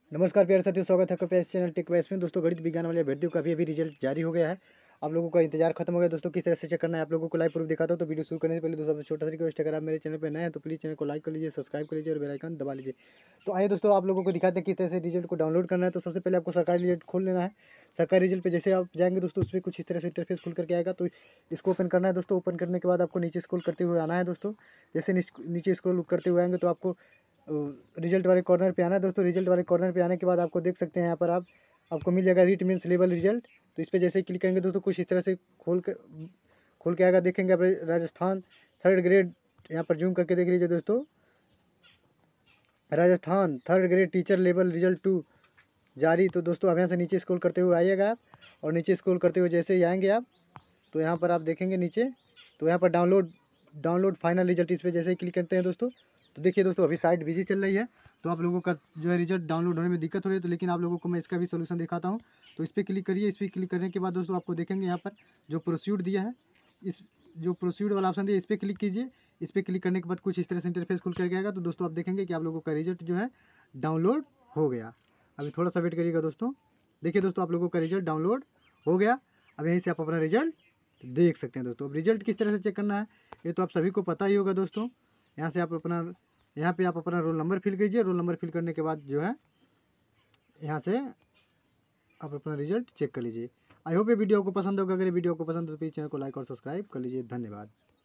नमस्कार प्यारे साथियों, स्वागत है आपका इस चैनल टेक वाइस में। दोस्तों गणित विज्ञान वाले अभ्यर्थियों का अभी रिजल्ट जारी हो गया है। आप लोगों का इंतजार खत्म हो गया। दोस्तों किस तरह से चेक करना है आप लोगों को लाइव प्रूफ दिखाता हूं। तो वीडियो शुरू करने से पहले दोस्तों सबसे छोटा सा रिक्वेस्ट, अगर आप मेरे चैनल पर नए हैं तो प्लीज़ चैनल को लाइक कर लीजिए, सब्सक्राइब कर लीजिए और बेल आइकन दबा लीजिए। तो आइए दोस्तों आप लोगों को दिखाते हैं किस तरह से रिजल्ट को डाउनलोड करना है। तो सबसे पहले आपको सरकारी रिजल्ट खोल लेना है। सरकारी रिजल्ट पे जैसे आप जाएंगे दोस्तों, उसमें कुछ इस तरह से इंटरफेस खुल करके आएगा। तो इसको ओपन करना है दोस्तों। ओपन करने के बाद आपको नीचे स्क्रॉल करते हुए आना है दोस्तों। जैसे नीचे स्क्रॉल करते हुए आएंगे तो आपको रिजल्ट वाले कॉर्नर पे आना है दोस्तों। रिजल्ट वाले कॉर्नर पे आने के बाद आपको देख सकते हैं यहाँ पर आपको मिल जाएगा रीट मीन्स लेवल रिजल्ट। तो इस पर जैसे ही क्लिक करेंगे दोस्तों, कुछ इस तरह से खोल के आएगा। देखेंगे आप राजस्थान थर्ड ग्रेड, यहाँ पर जूम करके देख लीजिए दोस्तों। Rajasthan third grade teacher level result 2 जारी। तो दोस्तों अब यहाँ से नीचे स्क्रॉल करते हुए आइएगा आप, और नीचे स्क्रॉल करते हुए जैसे ही आएंगे आप, तो यहाँ पर आप देखेंगे नीचे, तो यहाँ पर डाउनलोड फाइनल रिजल्ट, इस पर जैसे ही क्लिक करते हैं दोस्तों, तो देखिए दोस्तों अभी साइट बिजी चल रही है। तो आप लोगों का जो है रिजल्ट डाउनलोड होने में दिक्कत हो रही है। तो लेकिन आप लोगों को मैं इसका भी सोल्यूशन दिखाता हूँ। तो इस पर क्लिक करिए। इस पर क्लिक करने के बाद दोस्तों आपको देखेंगे यहाँ पर जो प्रोसीड दिया है, इस जो प्रोसीड वाला ऑप्शन दिया, इस पर क्लिक कीजिए। इस पर क्लिक करने के बाद कुछ इस तरह से इंटरफेस खुल करके आएगा। तो दोस्तों आप देखेंगे कि आप लोगों का रिजल्ट जो है डाउनलोड हो गया। अभी थोड़ा सा वेट करिएगा दोस्तों। देखिए दोस्तों आप लोगों का रिजल्ट डाउनलोड हो गया। अब यहीं से आप अपना रिजल्ट देख सकते हैं दोस्तों। अब रिजल्ट किस तरह से चेक करना है ये तो आप सभी को पता ही होगा दोस्तों। यहाँ से आप अपना यहाँ पे आप अपना रोल नंबर फिल कीजिए। रोल नंबर फिल करने के बाद जो है यहाँ से आप अपना रिजल्ट चेक कर लीजिए। आई होप ये वीडियो को पसंद होगा। अगर ये वीडियो को पसंद हो तो प्लीज़ चैनल को लाइक और सब्सक्राइब कर लीजिए। धन्यवाद।